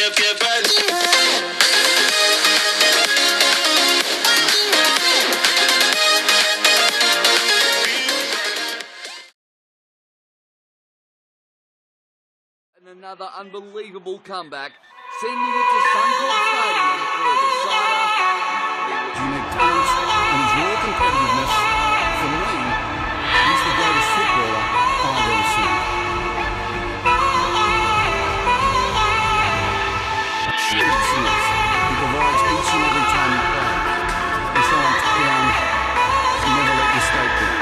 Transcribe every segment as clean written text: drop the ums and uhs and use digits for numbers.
Another unbelievable comeback, sending it to Suncorp Stadium for a decider. Unique talent and his raw competitiveness, for me, he's the greatest footballer I've ever seen. Excellence. He provides each and every time you play. He's on down, never let you stay down.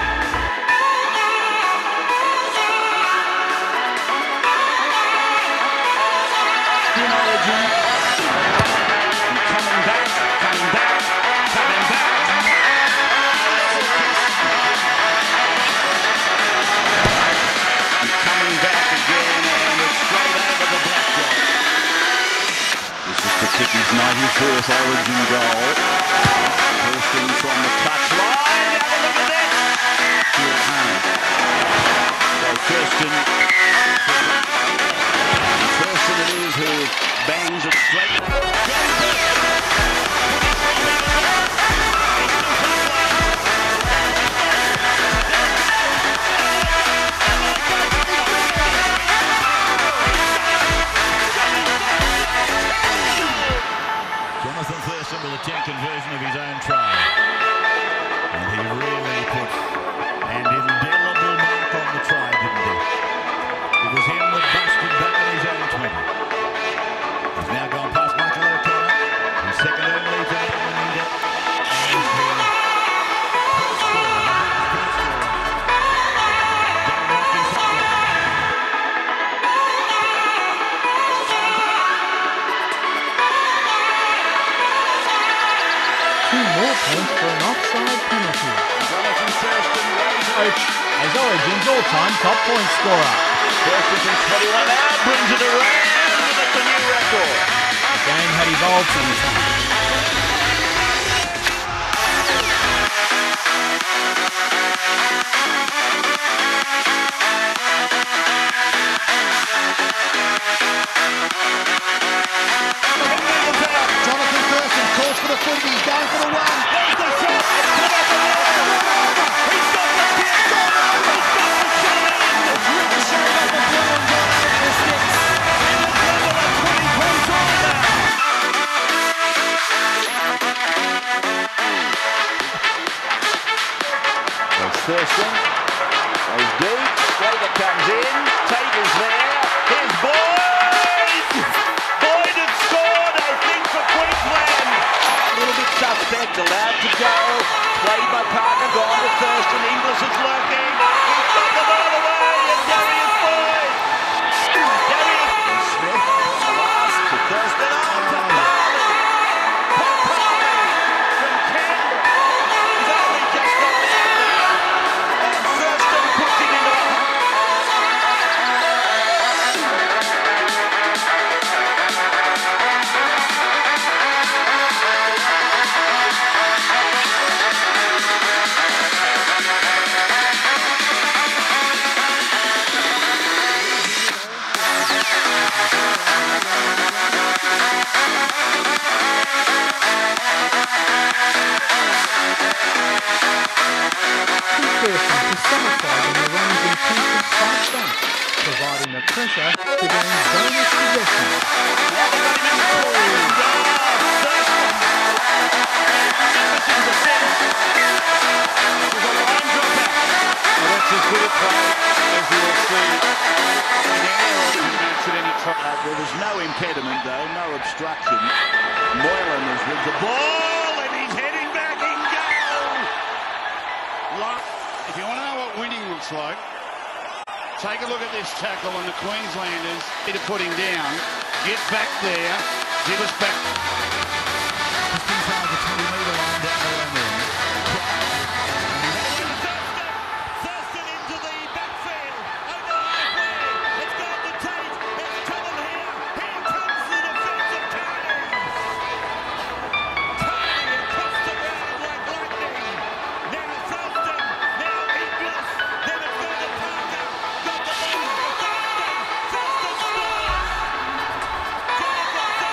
Kick his 94th Origin goal. Thurston from the touchline. Have a look at this. So Thurston it is who bangs it straight. Johnathan Thurston will attempt conversion of his own try. And he really put an indelible mark on the try, didn't he? It was him that busted back in his own 20. He's now gone past Michael O'Connor. He's second only to Linda. And more points for an offside penalty. Johnathan Thurston Coach as Origin's all-time top point scorer. Thurston from 21 out, brings it around, and it's a new record. The game had evolved from time. Johnathan Thurston calls for the footy, he's going for the run. There's the shot, it's come up and over. He's got the kick, he's got the shot in. It's ricocheted off the blue and gone over the sticks. And the level at 20 points on that. There's Thurston, goes deep, Slater comes in, Tater's there, here's Boyd! Boyd had scored, I think, for Queensland. A little bit suspect, allowed to go, played by Parker, gone to Thurston, Inglis is lurking, he's got the ball away, and Darius Boyd! Darius Smith, last to Thurston, on to Parley! Parley from Canberra, he's only just got out there, and Thurston puts it into a Thurston personified in the runs intensive fight back, providing the pressure to gain bonus possession. That's as good a play as you will see in any match at any time. There was no impediment though, no obstruction. Moylan is with the ball and he's heading back in goal. If you want to know what winning looks like, take a look at this tackle on the Queenslanders. Need to put him down. Get back there. Give us back. just inside the 20-metre line down the long end. Thurston into the backfield. Over halfway. It's going to Tate. There's trouble here. Here comes the defensive Tigers. Tigers across the ground like lightning. Now Thurston. Now Inglis. Then it's going to Parker. Got the ball. Thurston. Thurston scores. Johnathan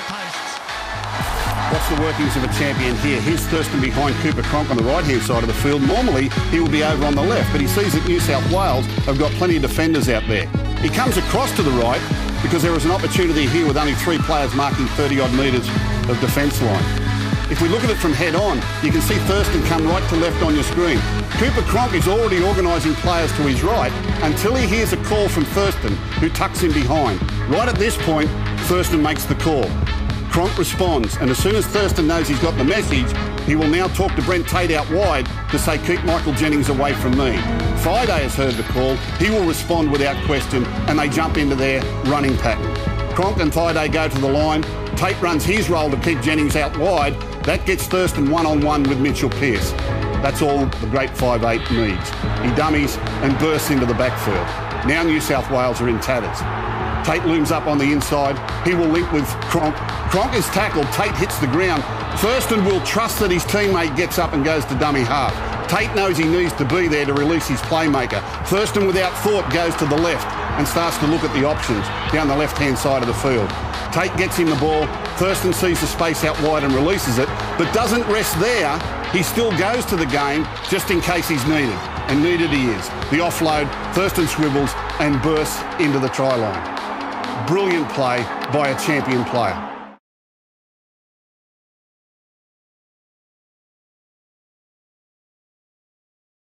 posts. What's the workings of a champion here? Here's Thurston behind Cooper Cronk on the right-hand side of the field. Normally, he will be over on the left, but he sees that New South Wales have got plenty of defenders out there. He comes across to the right because there is an opportunity here with only 3 players marking 30-odd metres of defence line. If we look at it from head on, you can see Thurston come right to left on your screen. Cooper Cronk is already organising players to his right until he hears a call from Thurston, who tucks him behind. Right at this point, Thurston makes the call. Cronk responds, and as soon as Thurston knows he's got the message, he will now talk to Brent Tate out wide to say, keep Michael Jennings away from me. Friday has heard the call. He will respond without question, and they jump into their running pattern. Cronk and Friday go to the line. Tate runs his role to keep Jennings out wide. That gets Thurston one-on-one with Mitchell Pearce. That's all the great 5'8" needs. He dummies and bursts into the backfield. Now New South Wales are in tatters. Tate looms up on the inside. He will link with Cronk. Cronk is tackled. Tate hits the ground. Thurston will trust that his teammate gets up and goes to dummy half. Tate knows he needs to be there to release his playmaker. Thurston, without thought, goes to the left and starts to look at the options down the left-hand side of the field. Tate gets him the ball. Thurston sees the space out wide and releases it, but doesn't rest there. He still goes to the game just in case he's needed, and needed he is. The offload, Thurston swivels and bursts into the try line. Brilliant play by a champion player.